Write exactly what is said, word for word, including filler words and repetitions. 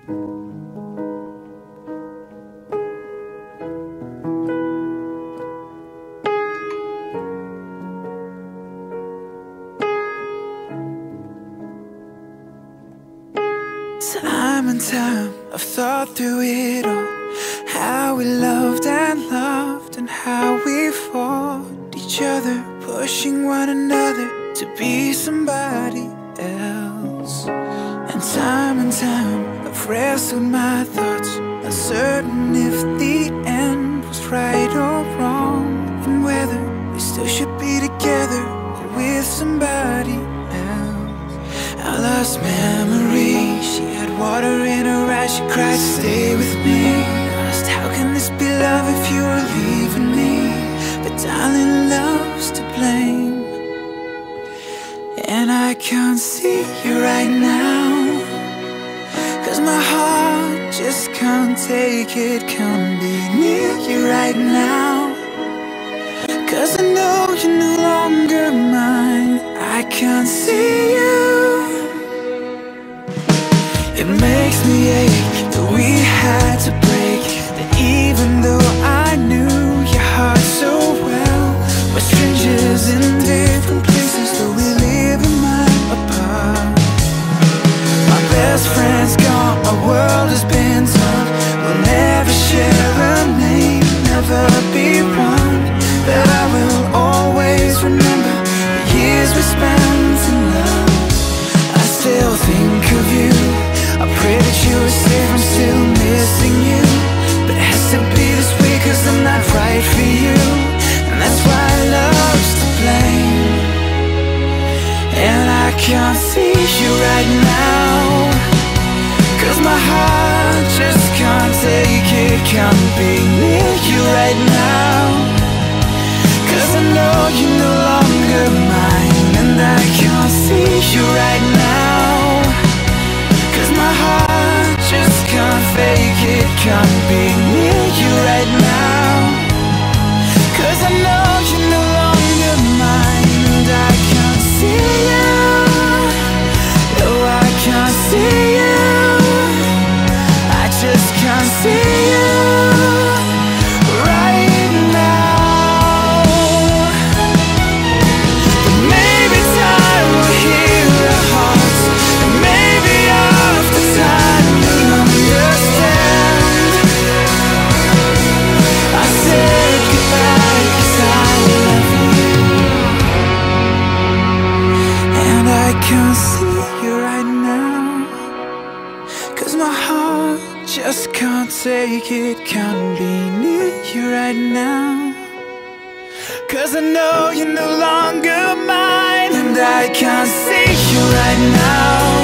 Time and time, I've thought through it all, how we loved and loved, and how we fought each other, pushing one another to be somebody else. And time and time, I've wrestled my thoughts, uncertain if the end was right or wrong, and whether we still should be together or with somebody else. I lost memory, she had water in her eyes, she cried, stay with me. I asked, how can this be love if you were leaving me? But darling, love's to blame, and I can't see you right now, 'cause my heart just can't take it, can't be near you right now, 'cause I know you're no longer mine. I can't see you. It makes me ache that we had to break, that even though I knew your heart so well, we're strangers in different places, though we live a mile apart. My best friend's gone, my world has been torn. We'll never share a name, never be one, but I will always remember the years we spent in love. I still think of you, I pray that you are safe, I'm still missing you, but it has to be this way 'cause I'm not right for you, and that's why love's to blame. And I can't see you right now, 'cause my heart just can't take it, can't be near you right now, 'cause I know you're no longer mine. And I can't see you right now, 'cause my heart just can't fake it, can't be near you right now, 'cause I know you're no longer mine. And I can't see you, no I can't see you, I just can't see you right now. But maybe time will heal our hearts, and maybe after time we'll understand. I said goodbye 'cause I love you, and I can't see you right now, 'cause my heart just can't take it, can't be near you right now, 'cause I know you're no longer mine. And I can't see you right now,